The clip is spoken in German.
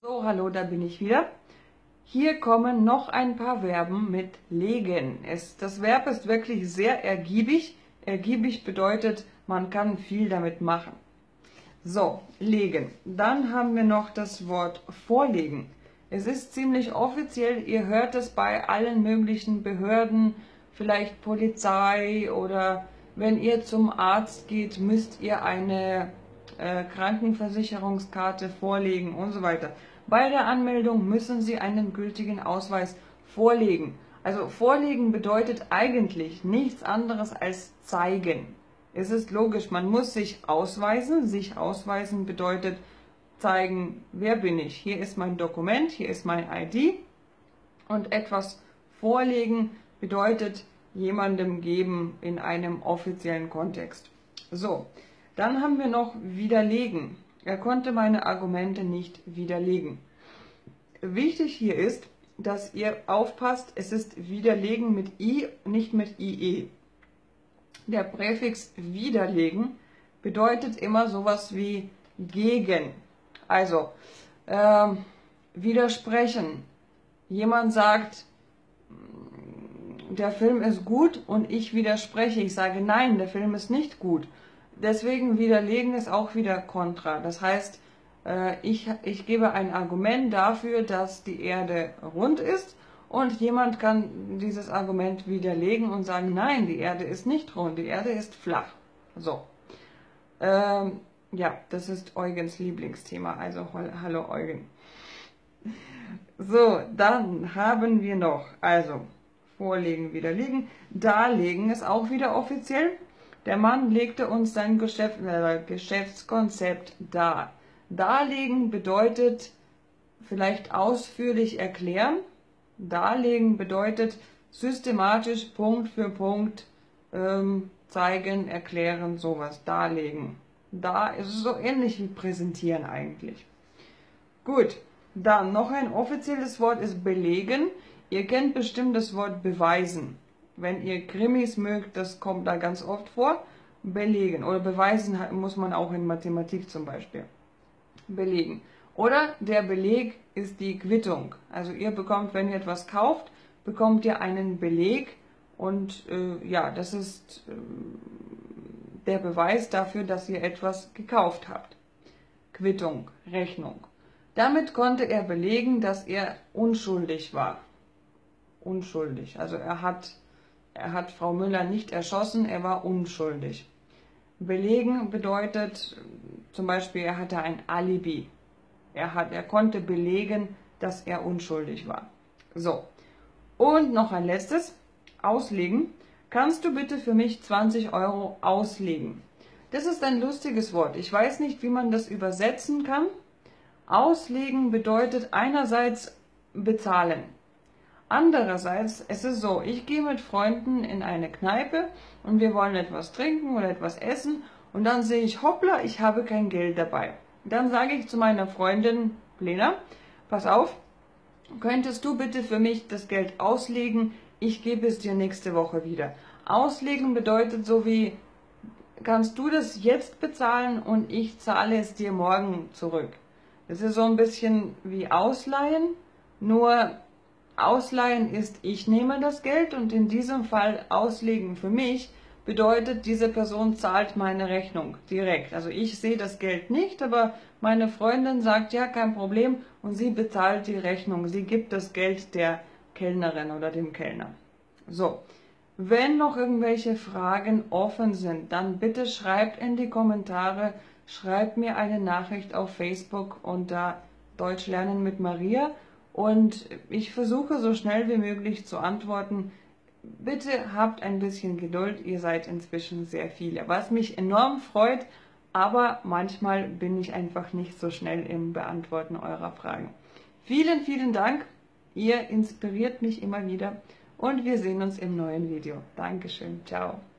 So, hallo, da bin ich wieder. Hier kommen noch ein paar Verben mit legen. Das Verb ist wirklich sehr ergiebig. Ergiebig bedeutet, man kann viel damit machen. So, legen. Dann haben wir noch das Wort vorlegen. Es ist ziemlich offiziell, ihr hört es bei allen möglichen Behörden, vielleicht Polizei oder wenn ihr zum Arzt geht, müsst ihr eine Krankenversicherungskarte vorlegen und so weiter. Bei der Anmeldung müssen Sie einen gültigen Ausweis vorlegen. Also vorlegen bedeutet eigentlich nichts anderes als zeigen. Es ist logisch, man muss sich ausweisen. Sich ausweisen bedeutet zeigen, wer bin ich. Hier ist mein Dokument, hier ist mein ID. Und etwas vorlegen bedeutet jemandem geben in einem offiziellen Kontext. So, dann haben wir noch widerlegen. Er konnte meine Argumente nicht widerlegen. Wichtig hier ist, dass ihr aufpasst, es ist widerlegen mit I, nicht mit IE. Der Präfix widerlegen bedeutet immer sowas wie gegen. Also, widersprechen. Jemand sagt, der Film ist gut und ich widerspreche. Ich sage, nein, der Film ist nicht gut. Deswegen widerlegen ist auch wieder kontra. Das heißt, ich gebe ein Argument dafür, dass die Erde rund ist und jemand kann dieses Argument widerlegen und sagen, nein, die Erde ist nicht rund, die Erde ist flach. So. Ja, das ist Eugens Lieblingsthema, also hallo Eugen. So, dann haben wir noch, also vorlegen, widerlegen, darlegen ist auch wieder offiziell. Der Mann legte uns sein Geschäftskonzept dar. Darlegen bedeutet vielleicht ausführlich erklären. Darlegen bedeutet systematisch Punkt für Punkt zeigen, erklären, sowas. Darlegen. Da ist es so ähnlich wie präsentieren eigentlich. Gut, dann noch ein offizielles Wort ist belegen. Ihr kennt bestimmt das Wort beweisen. Wenn ihr Krimis mögt, das kommt da ganz oft vor. Belegen oder beweisen muss man auch in Mathematik zum Beispiel. Belegen. Oder der Beleg ist die Quittung. Also ihr bekommt, wenn ihr etwas kauft, bekommt ihr einen Beleg und ja, das ist der Beweis dafür, dass ihr etwas gekauft habt. Quittung, Rechnung. Damit konnte er belegen, dass er unschuldig war. Unschuldig. Also er hat Frau Müller nicht erschossen, er war unschuldig. Belegen bedeutet zum Beispiel, er hatte ein Alibi. Er konnte belegen, dass er unschuldig war. So. Und noch ein letztes. Auslegen. Kannst du bitte für mich 20 € auslegen? Das ist ein lustiges Wort. Ich weiß nicht, wie man das übersetzen kann. Auslegen bedeutet einerseits bezahlen. Andererseits, es ist so, ich gehe mit Freunden in eine Kneipe und wir wollen etwas trinken oder etwas essen und dann sehe ich, hoppla, ich habe kein Geld dabei. Dann sage ich zu meiner Freundin Lena, pass auf, könntest du bitte für mich das Geld auslegen, ich gebe es dir nächste Woche wieder. Auslegen bedeutet so wie, kannst du das jetzt bezahlen und ich zahle es dir morgen zurück. Das ist so ein bisschen wie Ausleihen, nur Ausleihen ist, ich nehme das Geld und in diesem Fall auslegen für mich bedeutet, diese Person zahlt meine Rechnung direkt. Also ich sehe das Geld nicht, aber meine Freundin sagt, ja, kein Problem und sie bezahlt die Rechnung. Sie gibt das Geld der Kellnerin oder dem Kellner. So, wenn noch irgendwelche Fragen offen sind, dann bitte schreibt in die Kommentare, schreibt mir eine Nachricht auf Facebook unter Deutsch lernen mit Maria. Und ich versuche so schnell wie möglich zu antworten. Bitte habt ein bisschen Geduld, ihr seid inzwischen sehr viele. Was mich enorm freut, aber manchmal bin ich einfach nicht so schnell im Beantworten eurer Fragen. Vielen, vielen Dank, ihr inspiriert mich immer wieder und wir sehen uns im neuen Video. Dankeschön, ciao.